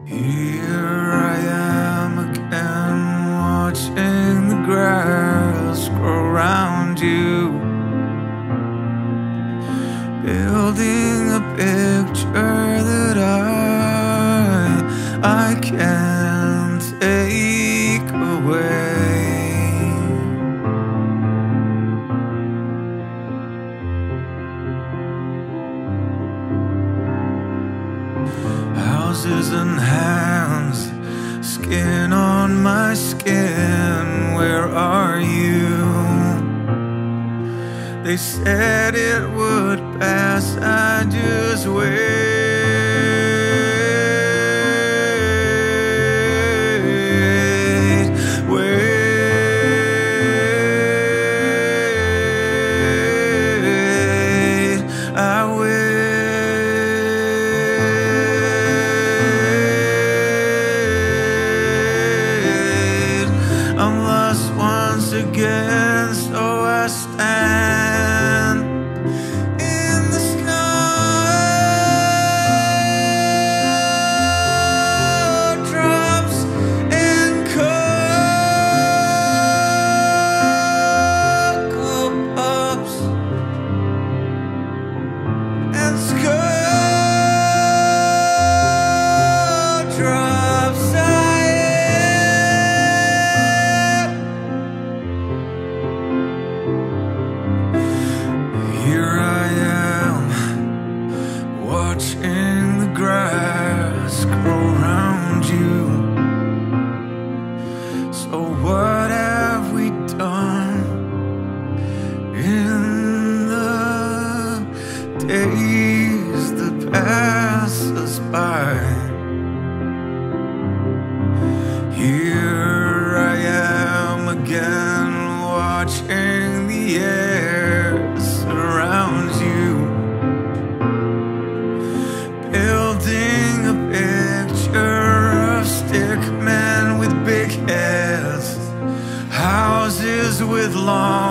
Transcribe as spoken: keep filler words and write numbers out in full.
Here I am again, watching the grass grow around you, building a picture that I, I can't take away. Houses and hands, skin on my skin, where are you? They said it would pass, I just wait. Again, so I stand in the snowdrops and cocoa puffs and snowdrops. Watching the grass grow around you. So what have we done in the days that pass us by? Here I am again, watching the air surround you, building a picture of stick men with big heads, houses with long